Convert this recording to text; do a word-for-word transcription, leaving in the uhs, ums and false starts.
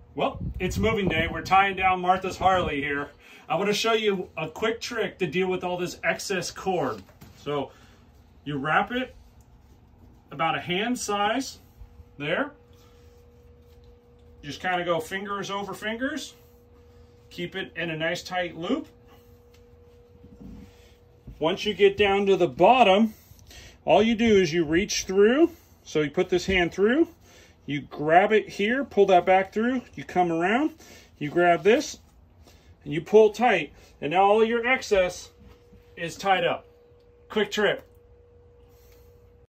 Well, it's moving day. We're tying down Martha's Harley here. I want to show you a quick trick to deal with all this excess cord. So you wrap it about a hand size there. Just kind of go fingers over fingers. Keep it in a nice tight loop. Once you get down to the bottom, all you do is you reach through. So you put this hand through, you grab it here, pull that back through, you come around, you grab this, and you pull tight. And now all your excess is tied up. Quick trick.